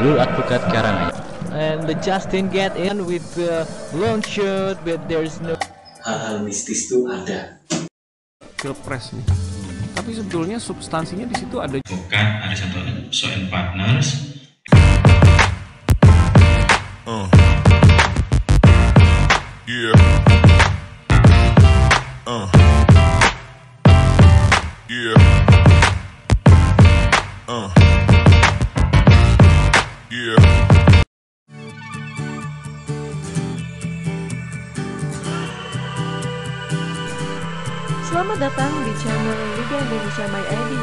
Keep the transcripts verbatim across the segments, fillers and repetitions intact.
jalur advokat Karanganyar. And the Justin get in with the long shot, but there's no. Hal-hal mistis tuh ada. Pilpres nih. Tapi sebetulnya substansinya di situ ada. Bukan ada satu so and partners. Uh. Yeah. Uh. Yeah. Uh. Yeah. Selamat datang di channel Liga Indonesia My I D.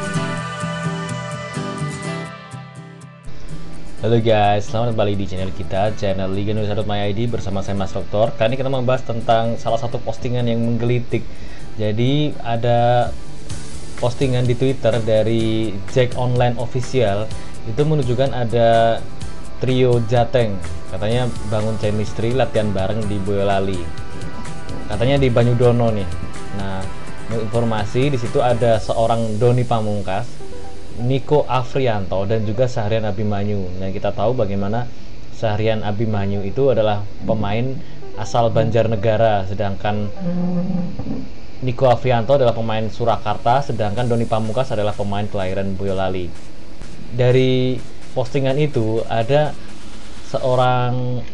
Halo guys, selamat kembali di channel kita, channel Liga Indonesia My I D bersama saya Mas Doktor. Kali ini kita membahas tentang salah satu postingan yang menggelitik. Jadi ada postingan di Twitter dari Jack Online Official, itu menunjukkan ada trio Jateng, katanya bangun chemistry latihan bareng di Boyolali, katanya di Banyudono nih. Nah, informasi di situ ada seorang Doni Pamungkas, Niko Afrianto, dan juga Sahrian Abimanyu. Nah, kita tahu bagaimana Sahrian Abimanyu itu adalah pemain asal Banjarnegara, sedangkan Niko Afrianto adalah pemain Surakarta, sedangkan Doni Pamungkas adalah pemain kelahiran Boyolali. Dari postingan itu ada seorang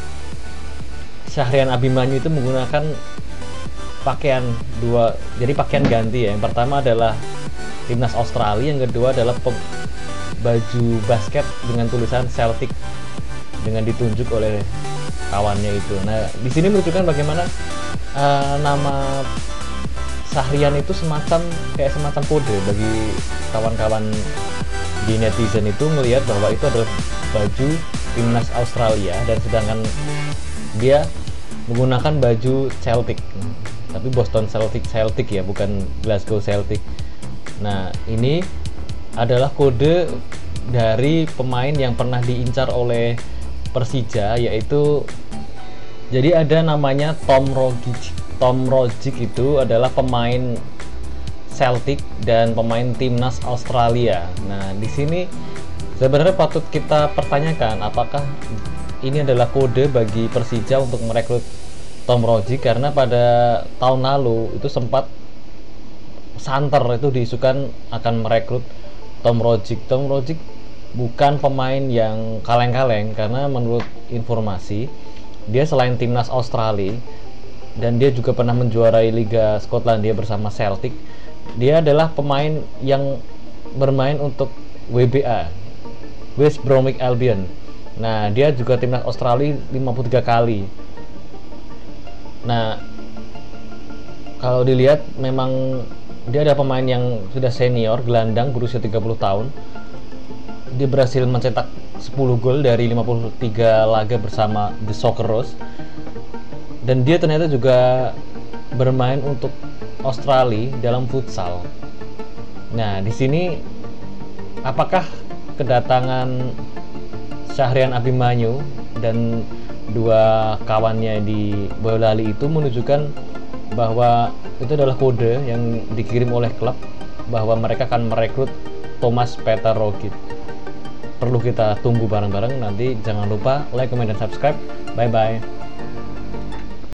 Sahrian Abimanyu itu menggunakan pakaian dua, jadi pakaian ganti ya. Yang pertama adalah timnas Australia, yang kedua adalah baju basket dengan tulisan Celtic dengan ditunjuk oleh kawannya itu. Nah, di sini menunjukkan bagaimana uh, nama Sahrian itu semacam kayak semacam kode bagi kawan-kawan di netizen itu melihat bahwa itu adalah baju timnas Australia, dan sedangkan dia menggunakan baju Celtic, tapi Boston Celtic Celtic ya, bukan Glasgow Celtic. Nah, ini adalah kode dari pemain yang pernah diincar oleh Persija, yaitu jadi ada namanya Tom Rogic. Tom Rogic itu adalah pemain Celtic dan pemain timnas Australia. Nah, di sini sebenarnya patut kita pertanyakan apakah ini adalah kode bagi Persija untuk merekrut Tom Rogic, karena pada tahun lalu itu sempat santer itu diisukan akan merekrut Tom Rogic. Tom Rogic bukan pemain yang kaleng-kaleng, karena menurut informasi dia selain timnas Australia dan dia juga pernah menjuarai Liga Skotlandia bersama Celtic, dia adalah pemain yang bermain untuk W B A, West Bromwich Albion. Nah, dia juga timnas Australia lima puluh tiga kali. Nah, kalau dilihat memang dia ada pemain yang sudah senior, gelandang, berusia tiga puluh tahun. Dia berhasil mencetak sepuluh gol dari lima puluh tiga laga bersama The Socceroos. Dan dia ternyata juga bermain untuk Australia dalam futsal. Nah, di sini apakah kedatangan Sahrian Abimanyu dan dua kawannya di Boyolali itu menunjukkan bahwa itu adalah kode yang dikirim oleh klub bahwa mereka akan merekrut Thomas Peter Rogic. Perlu kita tunggu bareng-bareng. Nanti jangan lupa like, comment, dan subscribe. Bye bye.